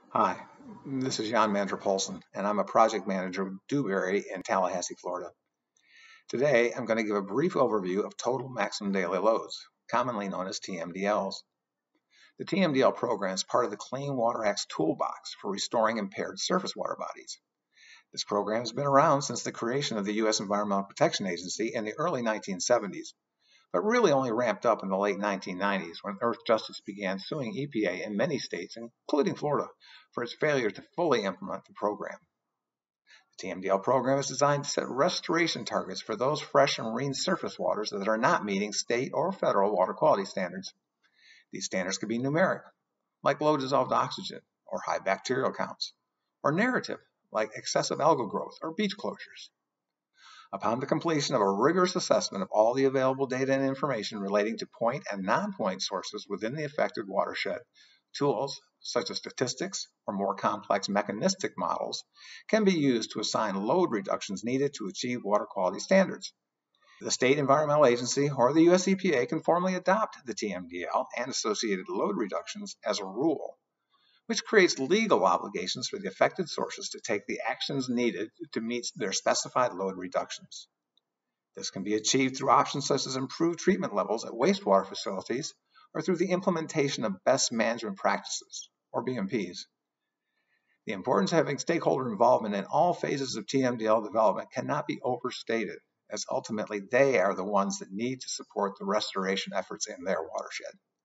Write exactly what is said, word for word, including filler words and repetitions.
Hi, this is Jan Mandrup-Poulsen, and I'm a project manager with Dewberry in Tallahassee, Florida. Today, I'm going to give a brief overview of total maximum daily loads, commonly known as T M D Ls. The T M D L program is part of the Clean Water Act's toolbox for restoring impaired surface water bodies. This program has been around since the creation of the U S Environmental Protection Agency in the early nineteen seventies, but really only ramped up in the late nineteen nineties when Earthjustice began suing E P A in many states, including Florida, for its failure to fully implement the program. The T M D L program is designed to set restoration targets for those fresh and marine surface waters that are not meeting state or federal water quality standards. These standards can be numeric, like low dissolved oxygen or high bacterial counts, or narrative, like excessive algal growth or beach closures. Upon the completion of a rigorous assessment of all the available data and information relating to point and non-point sources within the affected watershed, tools such as statistics or more complex mechanistic models can be used to assign load reductions needed to achieve water quality standards. The State Environmental Agency or the U S E P A can formally adopt the T M D L and associated load reductions as a rule, which creates legal obligations for the affected sources to take the actions needed to meet their specified load reductions. This can be achieved through options such as improved treatment levels at wastewater facilities or through the implementation of best management practices, or B M Ps. The importance of having stakeholder involvement in all phases of T M D L development cannot be overstated, as ultimately they are the ones that need to support the restoration efforts in their watershed.